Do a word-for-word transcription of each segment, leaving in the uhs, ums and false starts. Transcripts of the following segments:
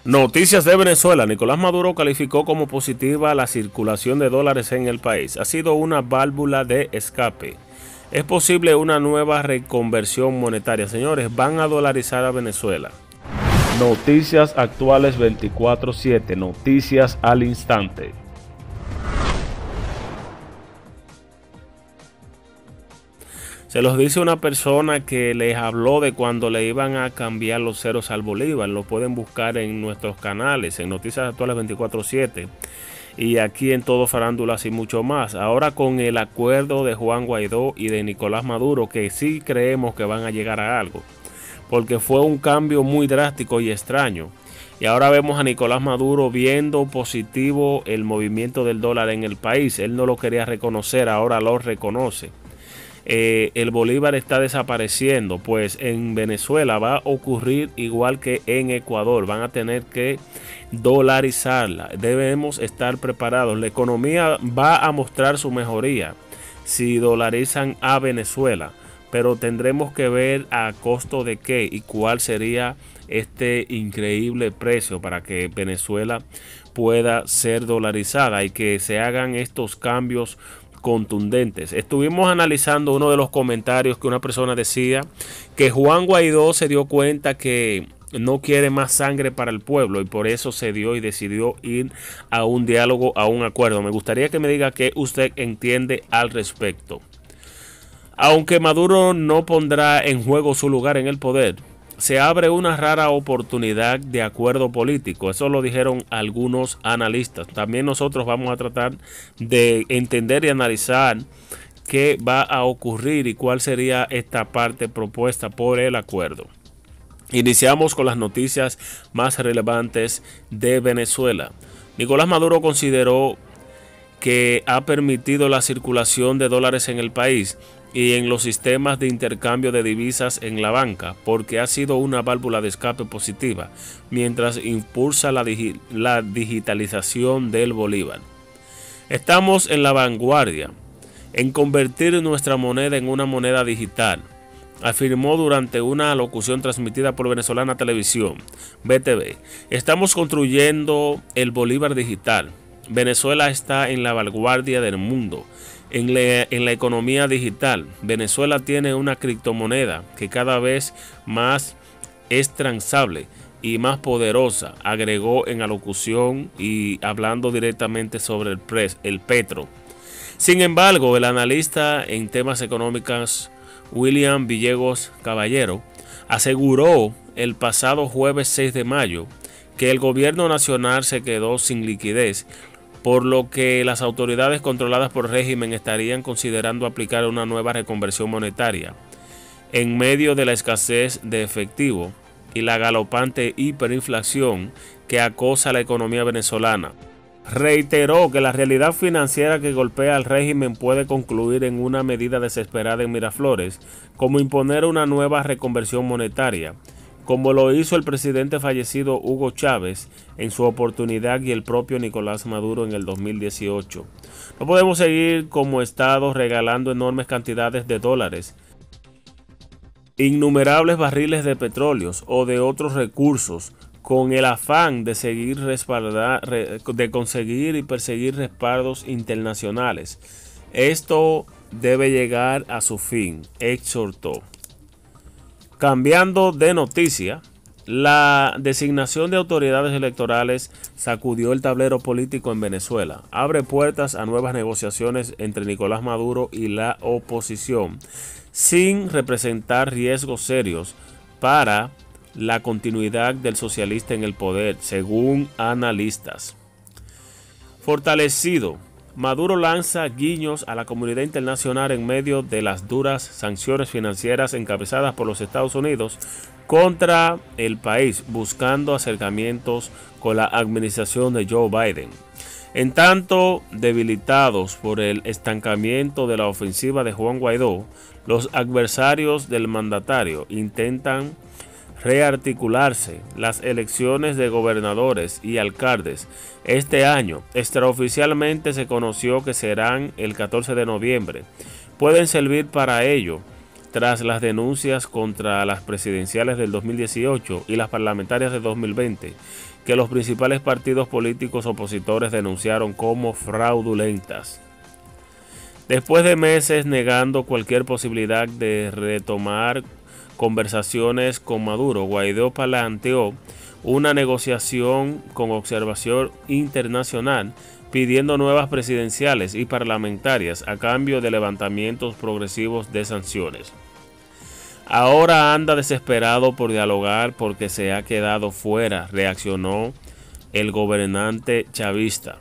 Noticias de Venezuela. Nicolás Maduro calificó como positiva la circulación de dólares en el país. Ha sido una válvula de escape. Es posible una nueva reconversión monetaria. Señores, van a dolarizar a Venezuela. Noticias actuales veinticuatro siete. Noticias al instante. Se los dice una persona que les habló de cuando le iban a cambiar los ceros al bolívar. Lo pueden buscar en nuestros canales, en Noticias Actuales veinticuatro siete y aquí en Todo Farándulas y mucho más. Ahora con el acuerdo de Juan Guaidó y de Nicolás Maduro, que sí creemos que van a llegar a algo, porque fue un cambio muy drástico y extraño. Y ahora vemos a Nicolás Maduro viendo positivo el movimiento del dólar en el país. Él no lo quería reconocer, ahora lo reconoce. Eh, el bolívar está desapareciendo, pues en Venezuela va a ocurrir igual que en Ecuador, van a tener que dolarizarla. Debemos estar preparados. La economía va a mostrar su mejoría si dolarizan a Venezuela, pero tendremos que ver a costo de qué y cuál sería este increíble precio para que Venezuela pueda ser dolarizada y que se hagan estos cambios contundentes. Estuvimos analizando uno de los comentarios que una persona decía que Juan Guaidó se dio cuenta que no quiere más sangre para el pueblo y por eso se dio y decidió ir a un diálogo, a un acuerdo. Me gustaría que me diga qué usted entiende al respecto. Aunque Maduro no pondrá en juego su lugar en el poder, se abre una rara oportunidad de acuerdo político. Eso lo dijeron algunos analistas. También nosotros vamos a tratar de entender y analizar qué va a ocurrir y cuál sería esta parte propuesta por el acuerdo. Iniciamos con las noticias más relevantes de Venezuela. Nicolás Maduro consideró que ha permitido la circulación de dólares en el país y en los sistemas de intercambio de divisas en la banca, porque ha sido una válvula de escape positiva, mientras impulsa la, digi la digitalización del bolívar. Estamos en la vanguardia en convertir nuestra moneda en una moneda digital, afirmó durante una alocución transmitida por Venezolana Televisión, B T V. Estamos construyendo el bolívar digital. Venezuela está en la vanguardia del mundo. En la, en la economía digital, Venezuela tiene una criptomoneda que cada vez más es transable y más poderosa, agregó en alocución y hablando directamente sobre el, pres, el petro. Sin embargo, el analista en temas económicos William Villegos Caballero aseguró el pasado jueves seis de mayo que el gobierno nacional se quedó sin liquidez, por lo que las autoridades controladas por el régimen estarían considerando aplicar una nueva reconversión monetaria en medio de la escasez de efectivo y la galopante hiperinflación que acosa a la economía venezolana. Reiteró que la realidad financiera que golpea al régimen puede concluir en una medida desesperada en Miraflores, como imponer una nueva reconversión monetaria, como lo hizo el presidente fallecido Hugo Chávez en su oportunidad y el propio Nicolás Maduro en el dos mil dieciocho. No podemos seguir como Estado regalando enormes cantidades de dólares, innumerables barriles de petróleos o de otros recursos, con el afán de seguir respaldar, de conseguir y perseguir respaldos internacionales. Esto debe llegar a su fin, exhortó. Cambiando de noticia, la designación de autoridades electorales sacudió el tablero político en Venezuela. Abre puertas a nuevas negociaciones entre Nicolás Maduro y la oposición, sin representar riesgos serios para la continuidad del socialista en el poder, según analistas. Fortalecido, Maduro lanza guiños a la comunidad internacional en medio de las duras sanciones financieras encabezadas por los Estados Unidos contra el país, buscando acercamientos con la administración de Joe Biden. En tanto, debilitados por el estancamiento de la ofensiva de Juan Guaidó, los adversarios del mandatario intentan rearticularse. Las elecciones de gobernadores y alcaldes este año extraoficialmente se conoció que serán el catorce de noviembre. Pueden servir para ello tras las denuncias contra las presidenciales del dos mil dieciocho y las parlamentarias de dos mil veinte, que los principales partidos políticos opositores denunciaron como fraudulentas. Después de meses negando cualquier posibilidad de retomar conversaciones con Maduro, Guaidó planteó una negociación con observación internacional pidiendo nuevas presidenciales y parlamentarias a cambio de levantamientos progresivos de sanciones. Ahora anda desesperado por dialogar porque se ha quedado fuera, reaccionó el gobernante chavista.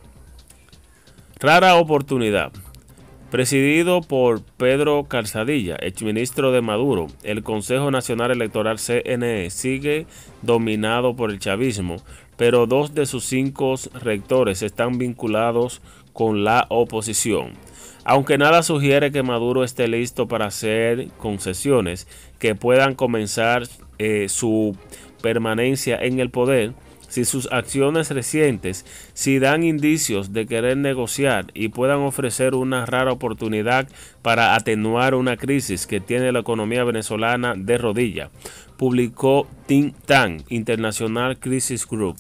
Rara oportunidad. Presidido por Pedro Calzadilla, exministro de Maduro, el Consejo Nacional Electoral C N E sigue dominado por el chavismo, pero dos de sus cinco rectores están vinculados con la oposición. Aunque nada sugiere que Maduro esté listo para hacer concesiones que puedan comenzar eh, su permanencia en el poder, si sus acciones recientes si dan indicios de querer negociar y puedan ofrecer una rara oportunidad para atenuar una crisis que tiene la economía venezolana de rodilla, publicó Think Tank International Crisis Group.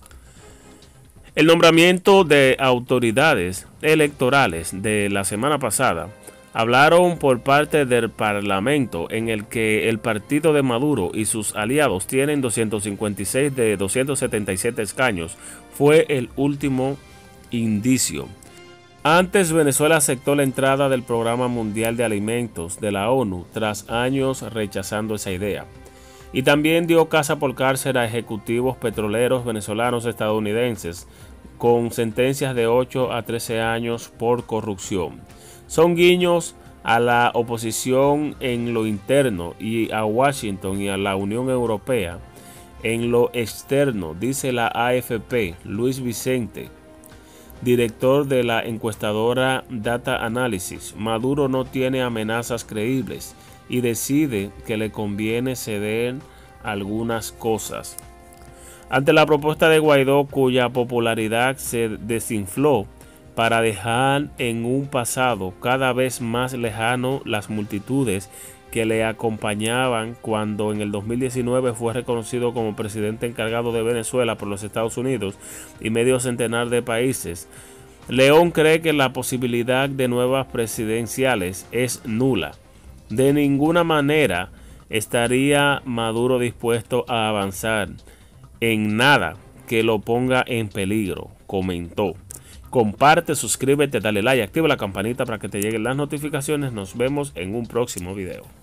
El nombramiento de autoridades electorales de la semana pasada hablaron por parte del Parlamento, en el que el partido de Maduro y sus aliados tienen doscientos cincuenta y seis de doscientos setenta y siete escaños. Fue el último indicio. Antes, Venezuela aceptó la entrada del Programa Mundial de Alimentos de la ONU tras años rechazando esa idea. Y también dio casa por cárcel a ejecutivos petroleros venezolanos estadounidenses con sentencias de ocho a trece años por corrupción. Son guiños a la oposición en lo interno y a Washington y a la Unión Europea en lo externo, dice la A F P. Luis Vicente, director de la encuestadora Data Analysis. Maduro no tiene amenazas creíbles y decide que le conviene ceder algunas cosas. Ante la propuesta de Guaidó, cuya popularidad se desinfló para dejar en un pasado cada vez más lejano las multitudes que le acompañaban cuando en el dos mil diecinueve fue reconocido como presidente encargado de Venezuela por los Estados Unidos y medio centenar de países, León cree que la posibilidad de nuevas presidenciales es nula. De ninguna manera estaría Maduro dispuesto a avanzar en nada que lo ponga en peligro, comentó. Comparte, suscríbete, dale like, activa la campanita para que te lleguen las notificaciones. Nos vemos en un próximo video.